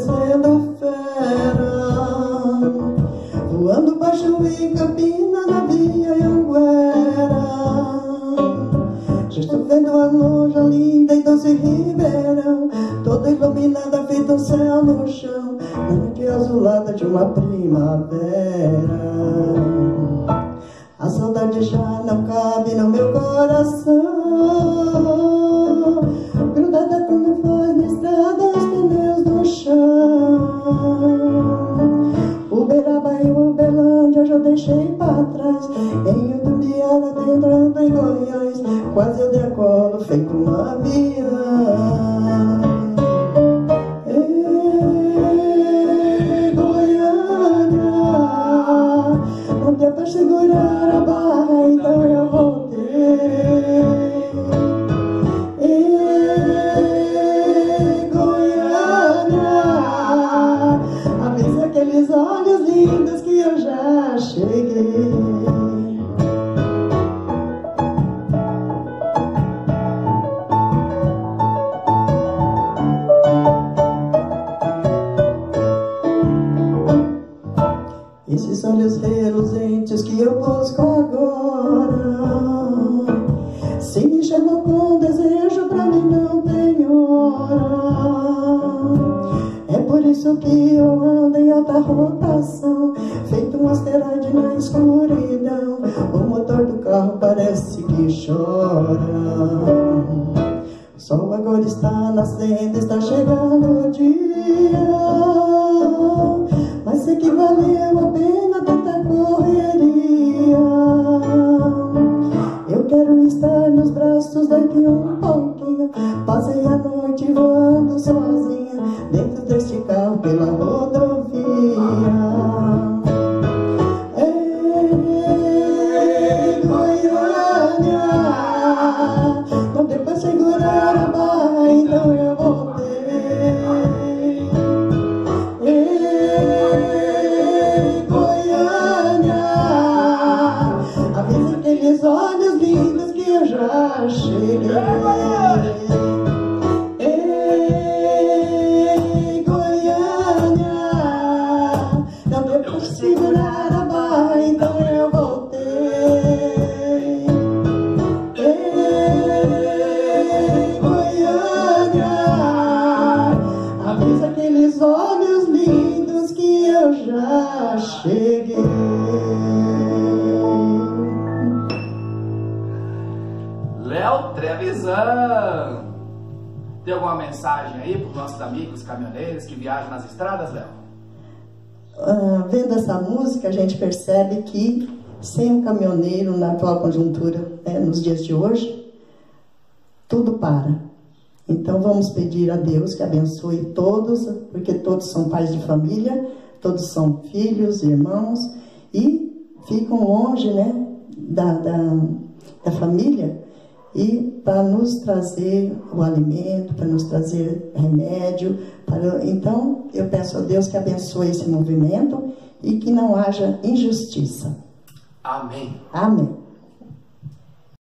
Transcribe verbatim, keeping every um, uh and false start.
parecendo fera, voando baixo em Campina, na via Anguera. Já estou vendo a loja linda e doce Ribeirão, toda iluminada, feita um céu no chão, na noite azulada de uma primavera. A saudade já não cabe no meu coração, grudada quando faz na estrada os pneus no chão. Uberaba e Uberlândia já deixei pra trás, em Utumbiara entrando em Goiás, quase eu decolo feito um avião. Ei, Goiânia, não deu pra segurar a barra, então eu voltei. Ei, Goiânia, avisa aqueles olhos lindos que eu já cheguei. Esses olhos reluzentes que eu busco agora, se me chamam com desejo, pra mim não tem hora. É por isso que eu ando em alta rotação, feito um asteroide na escuridão. O motor do carro parece que chora. O sol agora está nascendo, está chegando o dia, mas sei que valeu a pena tanta correria. Eu quero estar nos braços daqui um pouquinho, passei a noite voando sozinha, dentro deste carro pela rodovia. Ei, Goiânia, não deu pra segurar a barra, então eu voltei. Ei, Goiânia, avisa aqueles olhos lindos que eu já cheguei. Ei, Goiânia, não deu pra segurar a barra, então eu voltei. Ei, Goiânia, avisa aqueles olhos lindos que eu já cheguei. Léo Trevisan, tem alguma mensagem aí para os nossos amigos caminhoneiros que viajam nas estradas, Léo? Uh, vendo essa música, a gente percebe que sem um caminhoneiro na atual conjuntura, né, nos dias de hoje, tudo para. Então vamos pedir a Deus que abençoe todos, porque todos são pais de família, todos são filhos, irmãos, e ficam longe, né, da, da, da família, e para nos trazer o alimento, para nos trazer remédio. Para... Então eu peço a Deus que abençoe esse movimento e que não haja injustiça. Amém. Amém.